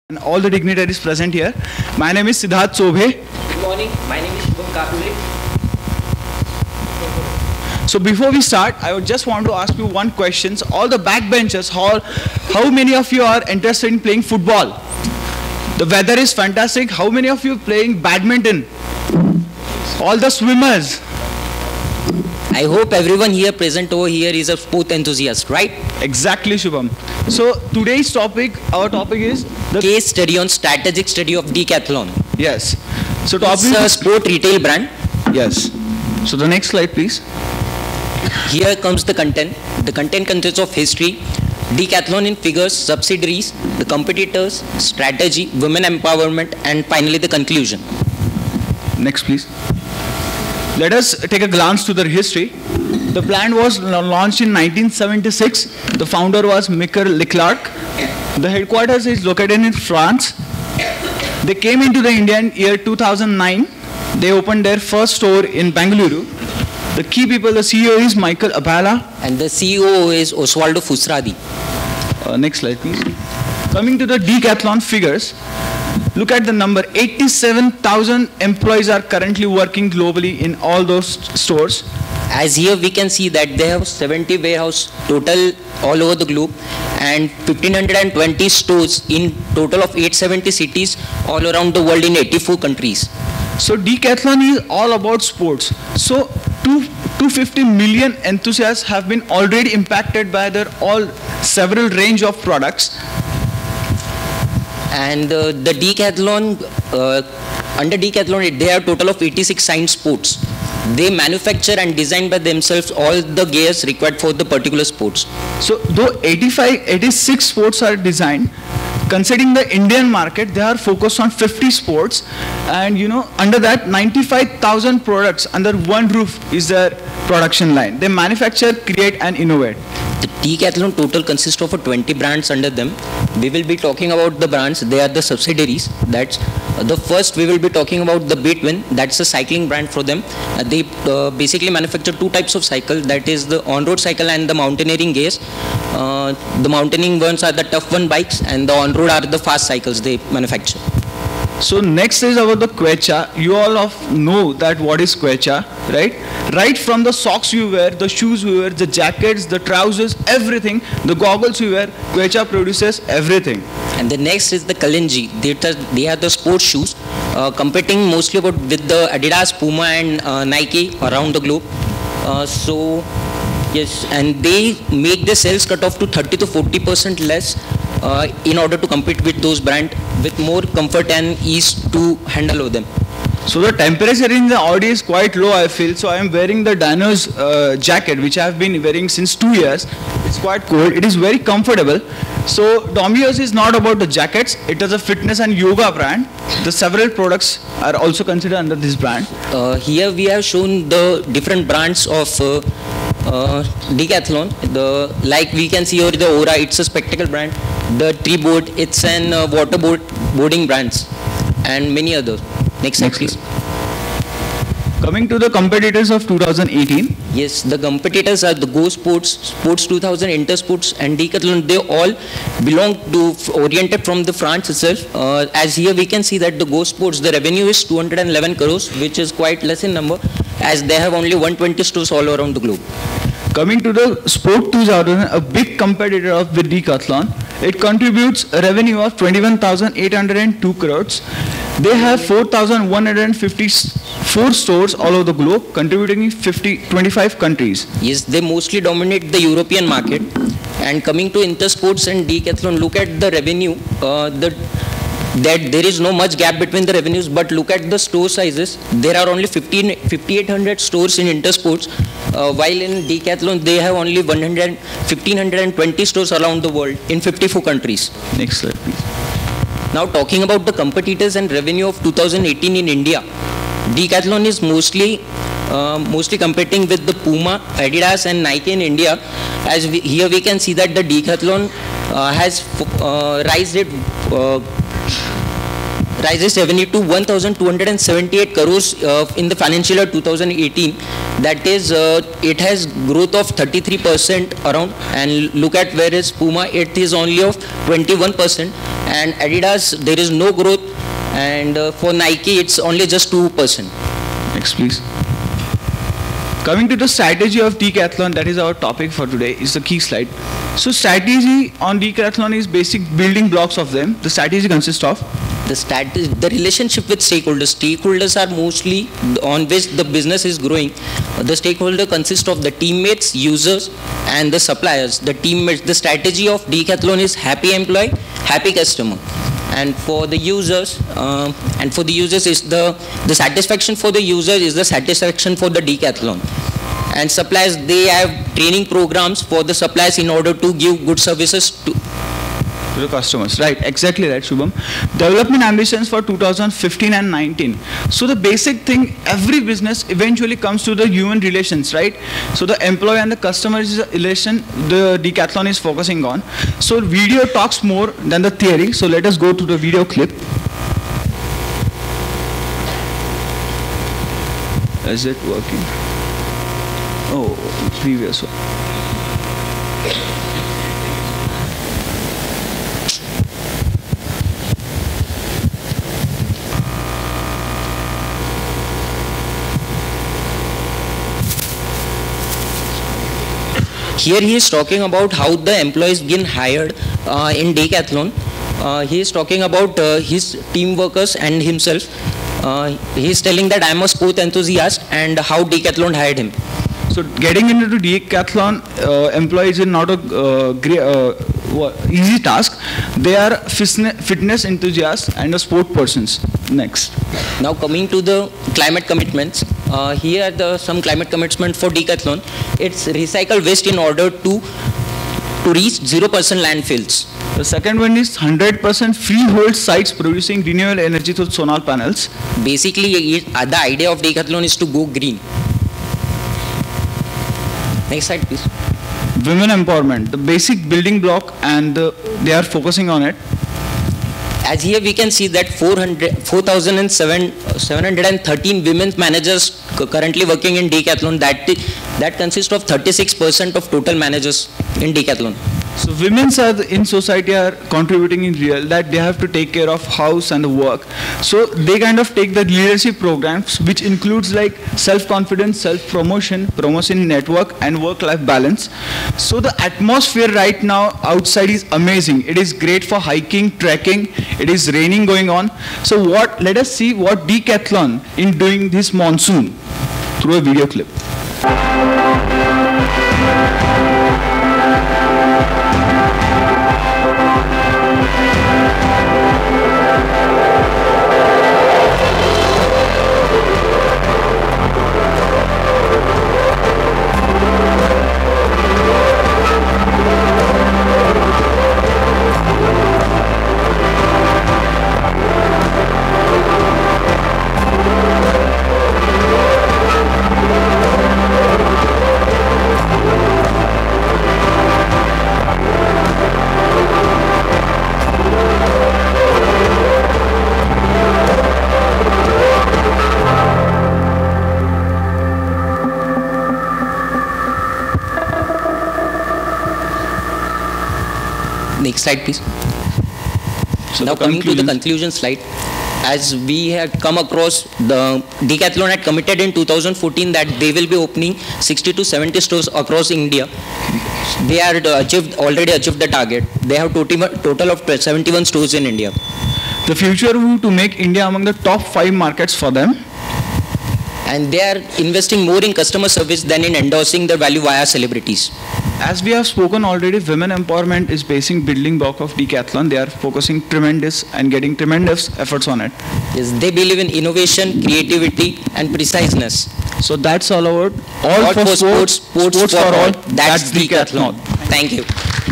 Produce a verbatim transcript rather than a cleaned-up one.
and all the dignitaries present here. My name is Siddharth Sobhe. Good morning. My name is Shubham Kapule. So before we start, I would just want to ask you one question. All the backbenchers, how, how many of you are interested in playing football? The weather is fantastic. How many of you playing badminton? All the swimmers. I hope everyone here present over here is a sport enthusiast, right? Exactly, Shubham. So today's topic, our topic is the Case study on strategic study of Decathlon. Yes. So topic. It's a sport retail brand. Yes. So the next slide, please. Here comes the content. The content consists of history, Decathlon in figures, subsidiaries, the competitors, strategy, women empowerment, and finally the conclusion. Next, please. Let us take a glance to the history. The brand was launched in nineteen seventy-six. The founder was Michael Leclerc. The headquarters is located in France. They came into the India in year two thousand nine. They opened their first store in Bengaluru. The key people, the C E O is Michael Abala. And the C E O is Osvaldo Fusradi. Uh, next slide, please. Coming to the Decathlon figures, look at the number. eighty-seven thousand employees are currently working globally in all those stores. As here we can see that they have seventy warehouse total all over the globe and one thousand five hundred twenty stores in total of eight hundred seventy cities all around the world in eighty-four countries. So Decathlon is all about sports. So two hundred fifty million enthusiasts have been already impacted by their all several range of products. And uh, the Decathlon, uh, under Decathlon, they have total of eighty-six signed sports. They manufacture and design by themselves all the gears required for the particular sports. So though eighty-five, eighty-six sports are designed, considering the Indian market, they are focused on fifty sports, and you know, under that ninety-five thousand products under one roof is their production line. They manufacture, create and innovate. The Decathlon total consists of twenty brands under them. We will be talking about the brands. They are the subsidiaries. That's uh, the first. We will be talking about the Betwin. That's a cycling brand for them. Uh, they uh, basically manufacture two types of cycle. That is the on-road cycle and the mountaineering gears. Uh, the mountaineering ones are the tough one bikes, and the on-road are the fast cycles they manufacture. So next is about the Quecha. You all of know that what is Quecha, right? Right from the socks you wear, the shoes you wear, the jackets, the trousers, everything, the goggles you wear, Quecha produces everything. And the next is the Kalinji. They, they are the sports shoes, uh, competing mostly about with the Adidas, Puma and uh, Nike around the globe. Uh, so yes, and they make the sales cut off to thirty to forty percent less uh, in order to compete with those brands with more comfort and ease to handle over them. So the temperature in the Audi is quite low, I feel. So I am wearing the Dano's uh, jacket, which I have been wearing since two years. It's quite cold. It is very comfortable. So Domino's is not about the jackets. It is a fitness and yoga brand. The several products are also considered under this brand. Uh, here we have shown the different brands of uh, uh, Decathlon. The like we can see here the Aura. It's a spectacle brand. The Treeboard. It's an uh, water board boarding brands, and many others. Next slide, please. Coming to the competitors of two thousand eighteen. Yes, the competitors are the Go Sports, Sports two thousand, Intersports and Decathlon. They all belong to, oriented from the France itself. Uh, as here we can see that the Go Sports, the revenue is two hundred eleven crores, which is quite less in number, as they have only one hundred twenty stores all around the globe. Coming to the Sport two thousand, a big competitor of the Decathlon, it contributes a revenue of twenty-one thousand eight hundred two crores. They have four thousand one hundred fifty-four stores all over the globe, contributing in fifty, twenty-five countries. Yes, they mostly dominate the European market. And coming to Intersports and Decathlon, look at the revenue. Uh, the, that there is no much gap between the revenues, but look at the store sizes. There are only fifty-eight hundred stores in Intersports, uh, while in Decathlon they have only one hundred, one thousand five hundred twenty stores around the world in fifty-four countries. Next slide, please. Now talking about the competitors and revenue of two thousand eighteen in India, Decathlon is mostly uh, mostly competing with the Puma, Adidas and Nike in India. As we, here we can see that the Decathlon uh, has uh, raised it uh, rises revenue to one thousand two hundred seventy-eight crores uh, in the financial year two thousand eighteen. That is, uh, it has growth of thirty-three percent around, and look at whereas Puma, it is only of twenty-one percent, and Adidas there is no growth, and uh, for Nike it's only just two percent. Next, please. Coming to the strategy of Decathlon, that is our topic for today, is the key slide. So strategy on Decathlon is basic building blocks of them. The strategy consists of The strategy, the relationship with stakeholders. Stakeholders are mostly on which the business is growing. The stakeholder consists of the teammates, users, and the suppliers. The teammates, the strategy of Decathlon is happy employee, happy customer. And for the users, uh, and for the users is the the satisfaction for the user is the satisfaction for the Decathlon. And suppliers, they have training programs for the suppliers in order to give good services to to the customers. Right, exactly right, Shubham. Development ambitions for two thousand fifteen and nineteen. So the basic thing, every business eventually comes to the human relations, right? So the employee and the customer is the relation the Decathlon is focusing on. So video talks more than the theory. So let us go to the video clip. Is it working? Oh, previous one. Here he is talking about how the employees get hired uh, in Decathlon. Uh, he is talking about uh, his team workers and himself. Uh, he is telling that I am a sport enthusiast and how Decathlon hired him. So getting into the Decathlon uh, employees is not a uh, great, uh, easy task. They are fitness enthusiasts and a sport persons. Next. Now coming to the climate commitments. Uh, here are the, some climate commitments for Decathlon. It's recycle waste in order to to reach zero percent landfills. The second one is one hundred percent freehold sites producing renewable energy through solar panels. Basically, it, uh, the idea of Decathlon is to go green. Next slide, please. Women empowerment, the basic building block, and the, they are focusing on it. As here we can see that four thousand seven hundred thirteen women managers currently working in Decathlon. That that consists of thirty-six percent of total managers in Decathlon. So women are the, in society are contributing in real that they have to take care of house and the work. So they kind of take the leadership programs, which includes like self-confidence, self-promotion, promotion network, and work-life balance. So the atmosphere right now outside is amazing. It is great for hiking, trekking. It is raining going on. So what? Let us see what Decathlon in doing this monsoon through a video clip. Next slide, please. So now coming to the conclusion slide. As we had come across, the Decathlon had committed in two thousand fourteen that they will be opening sixty to seventy stores across India. They are achieved, already achieved the target. They have total, total of seventy-one stores in India. The future will to make India among the top five markets for them. And they are investing more in customer service than in endorsing the value via celebrities. As we have spoken already, women empowerment is basic building block of Decathlon. They are focusing tremendous and getting tremendous efforts on it. Yes, they believe in innovation, creativity, and preciseness. So that's all about all, all for, for sports, sports, sports, sports for, for all. all. That's, That's Decathlon. Decathlon. Thank you.